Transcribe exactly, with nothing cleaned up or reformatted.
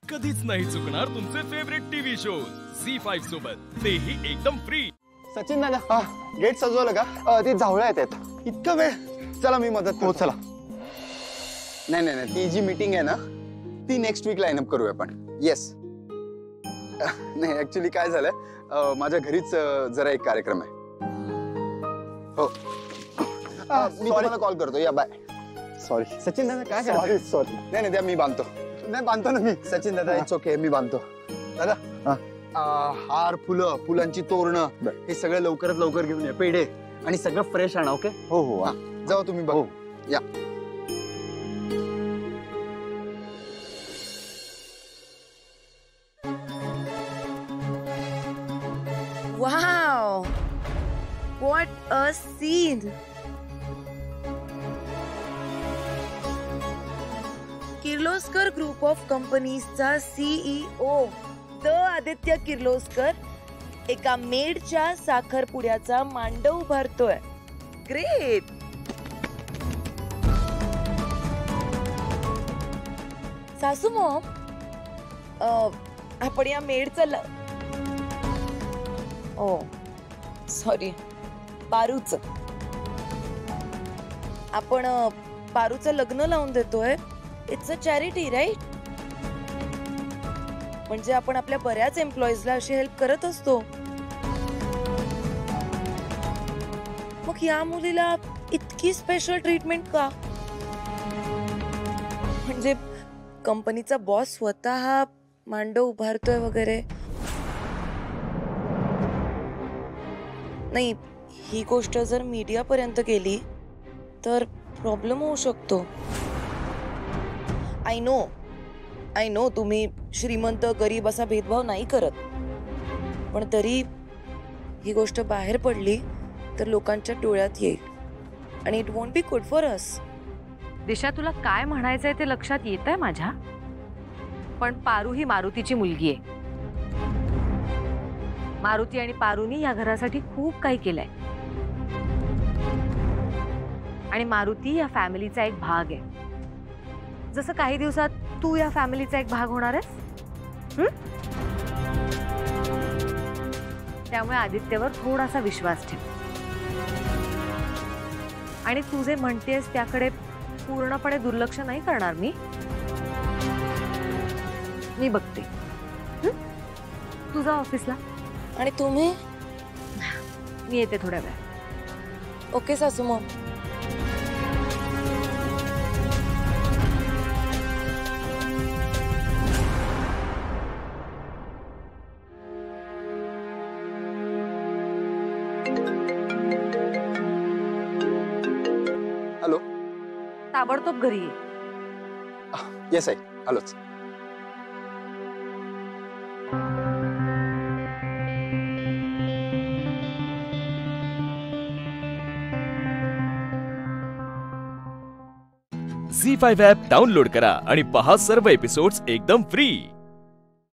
कधीच नाही चुकणार तुमचे favourite TV shows Zee five सोबत, तेही एकदम फ्री। सचिन दादा, गेट सजवलं का? ते झावळ्या आहेत। इतका वेळ? चला मी मदत करतो। चला। नाही नाही नाही, ती जी मीटिंग आहे ना ती नेक्स्ट वीक लाईन अप करूया आपण। येस। नाही ऍक्च्युली काय झालंय, माझ्या घरीच जरा एक कार्यक्रम आहे। हो, मी तुम्हाला कॉल करतो। या बाय। सॉरी सचिन दादा, काय सॉरी सॉरी नाही नाही, त्या मी बांधतो। नाही बांधतो ना मी। सचिन दादा इट्स ओके, मी बांधतो। दादा हार, फुलं, फुलांची तोरणं हे सगळं लवकरात लवकर घेऊन या। पेढे आणि सगळं फ्रेश आणा। ओके? हो हो, जाऊ तुम्ही बघ। या। Wow! What a scene! Kirloskar group of कंपनीजचा सीईओ द आदित्य किर्लोस्कर एका मेडच्या साखरपुड्याचा मांडव उभारतोय। ग्रेट! सासू मॉम, आपण या मेडचं ल ओ सॉरी पारूच आपण पारूचं लग्न लावून देतोय। It's a charity, right? म्हणजे आपण आपल्या बऱ्याच एम्प्लॉईजला अशी हेल्प करत असतो। मग या मुलीला इतकी स्पेशल ट्रीटमेंट का? म्हणजे कंपनीचा बॉस स्वतः मांडव उभारतोय वगैरे? नाही, ही गोष्ट जर मीडिया पर्यंत गेली तर प्रॉब्लेम होऊ शकतो। आय नो आय नो तुम्ही श्रीमंत गरीब असा भेदभाव नाही करत, पण तरी ही गोष्ट बाहेर पडली तर लोकांच्या डोळ्यात येईल आणि it won't be good for us. Disha, तुला काय म्हणायचंय ते लक्षात येतंय माझ्या, पण पारू ही मारुतीची मुलगी आहे। मारुती आणि पारूनी या घरासाठी खूप काही केलंय आणि मारुती या फॅमिलीचा एक भाग आहे, जसं काही दिवसात तू या फॅमिलीचा एक भाग होणार आहेस। त्यामुळे आदित्यवर थोडासा विश्वास ठेव आणि तू जे म्हणतेस त्याकडे पूर्णपणे दुर्लक्ष नाही करणार मी मी बघते। तुझा ऑफिसला आणि तुम्ही? मी येते थोड्या वेळ। ओके सासू मॉम। हॅलो, ताबडतोब घरी ये। येस आई, आलोच। झी फाईव्ह ॲप डाउनलोड करा आणि पहा सर्व एपिसोड्स एकदम फ्री।